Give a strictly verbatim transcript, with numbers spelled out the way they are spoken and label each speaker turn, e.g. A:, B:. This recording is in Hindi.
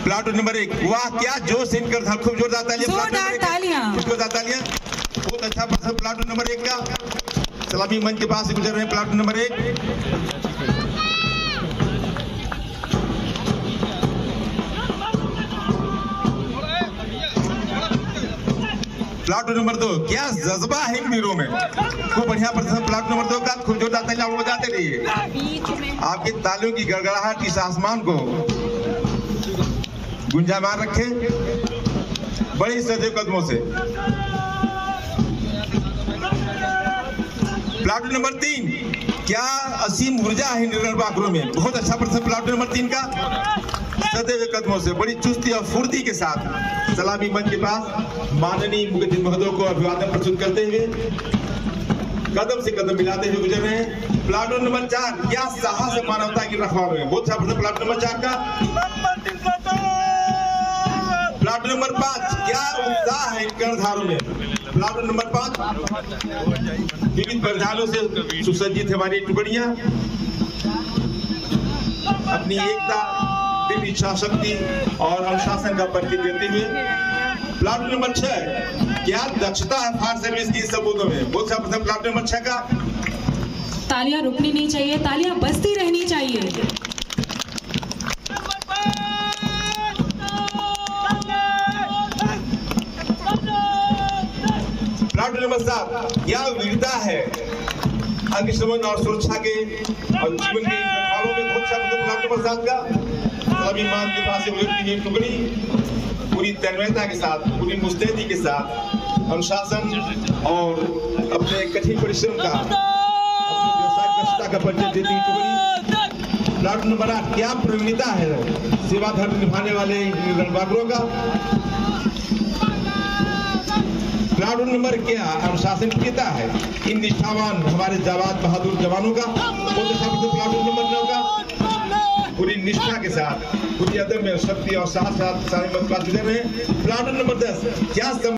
A: प्लाटून नंबर एक, वाह क्या जोश इनकर था, खूब जोरदार तालियां,
B: जोरदार तालियां,
A: खूब जोरदार तालियां। बहुत अच्छा प्रदर्शन प्लाटून नंबर एक का। सलामी मंच के पास से गुजर रहे हैं प्लाटून नंबर एक। प्लाटून नंबर दो, क्या जज्बा है इन वीरों में, खूब बढ़िया प्रदर्शन प्लाटून नंबर दो का। खूब जोरदार तालियां आप बजाते रहिए, आपकी तालियों की गड़गड़ाहट इस आसमान को गुंजायमान रखे बड़ी सजो कदमों से। प्लाटून नंबर तीन, क्या असीम ऊर्जा है निर्गण बाकरों में, बहुत अच्छा प्रदर्शन प्लाटून नंबर तीन का। सदैव कदमों से बड़ी चुस्ती और फुर्ती के साथ सलामी मंच के पास माननीय मुख्य महोदय को अभिवादन प्रस्तुत करते हुए कदम से कदम मिलाते हुए गुजर रहे हैं। प्लाटून नंबर चार, क्या साहस है मानवता की रखवाली में, बहुत अच्छा प्रदर्शन प्लाटून नंबर चार का। प्लाटून नंबर पांच, क्या उत्साह है इन कर्णधारों में, प्लाटून नंबर पांच। विविध परिधानों से सुसज्जित हमारी टुकड़ियां अपनी एकता, दिव्य इच्छा शक्ति और अनुशासन का परिचय देते हुए। प्लाटून नंबर छह, क्या दक्षता है फायर सर्विस की शब्दों में, बहुत सा प्रथम प्लाटून नंबर छह का।
B: तालियां रुकनी नहीं चाहिए, तालियां बजती रहनी चाहिए।
A: प्लाटून नंबर सात, क्या वीरता है अग्निशमन और सुरक्षा के और जीवन के रखवालों में, बहुत सा प्रथम प्लाटून नंबर सात का। अभिमान के पास से गुजरती हुई टुकड़ी पूरी तन्मयता के साथ, पूरी मुस्तैदी के साथ अनुशासन और अपने कठिन परिश्रम का, अपनी व्यवसायिक दक्षता का परिचय देती हुई टुकड़ी। प्लाटून नंबर आठ, क्या प्रवीणता है सेवा धर्म निभाने वाले रणबागरों का। प्लाटून नंबर क्या अनुशासन प्रियता है इन निष्ठावान हमारे जाबाज बहादुर जवानों का। प्लाटून नंबर नौ का पूरी निष्ठा के साथ, पूरी अदम्य शक्ति और साथ साथ सारे मत गुजर रहे हैं। प्लाटून नंबर दस, क्या